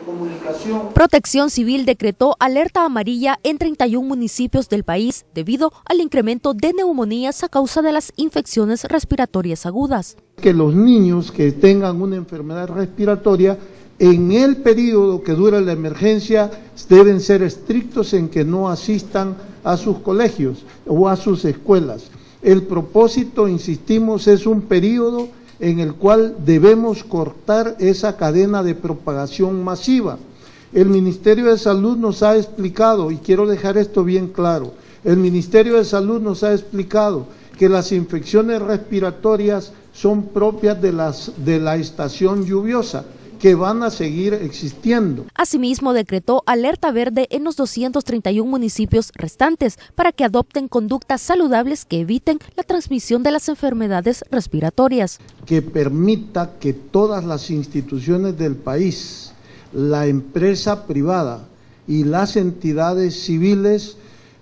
comunicación. Protección Civil decretó alerta amarilla en 31 municipios del país debido al incremento de neumonías a causa de las infecciones respiratorias agudas. Que los niños que tengan una enfermedad respiratoria en el periodo que dura la emergencia deben ser estrictos en que no asistan a sus colegios o a sus escuelas. El propósito, insistimos, es un periodo en el cual debemos cortar esa cadena de propagación masiva. El Ministerio de Salud nos ha explicado, y quiero dejar esto bien claro, el Ministerio de Salud nos ha explicado que las infecciones respiratorias son propias de la estación lluviosa, que van a seguir existiendo. Asimismo, decretó alerta verde en los 231 municipios restantes para que adopten conductas saludables que eviten la transmisión de las enfermedades respiratorias. Que permita que todas las instituciones del país, la empresa privada y las entidades civiles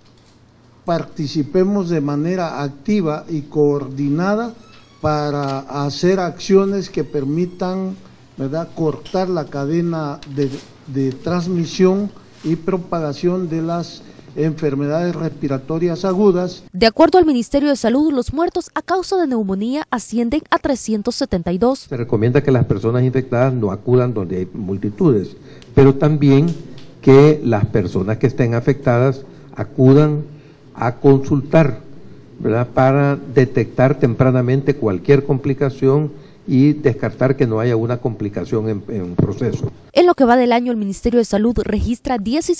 participemos de manera activa y coordinada para hacer acciones que permitan, ¿verdad?, cortar la cadena de transmisión y propagación de las enfermedades respiratorias agudas. De acuerdo al Ministerio de Salud, los muertos a causa de neumonía ascienden a 372. Se recomienda que las personas infectadas no acudan donde hay multitudes, pero también que las personas que estén afectadas acudan a consultar, ¿verdad?, para detectar tempranamente cualquier complicación y descartar que no haya una complicación en proceso. En lo que va del año, el Ministerio de Salud registra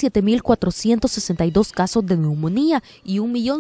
17.462 casos de neumonía y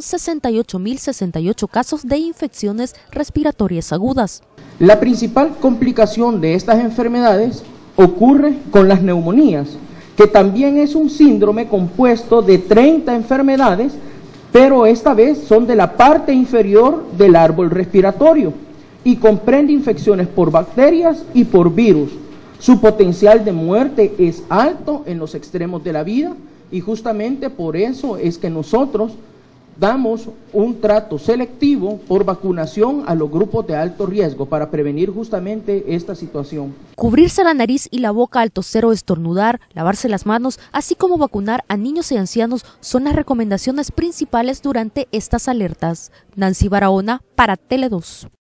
1.068.068 casos de infecciones respiratorias agudas. La principal complicación de estas enfermedades ocurre con las neumonías, que también es un síndrome compuesto de 30 enfermedades, pero esta vez son de la parte inferior del árbol respiratorio y comprende infecciones por bacterias y por virus. Su potencial de muerte es alto en los extremos de la vida y justamente por eso es que nosotros damos un trato selectivo por vacunación a los grupos de alto riesgo para prevenir justamente esta situación. Cubrirse la nariz y la boca al toser o estornudar, lavarse las manos, así como vacunar a niños y ancianos son las recomendaciones principales durante estas alertas. Nancy Barahona para Tele 2.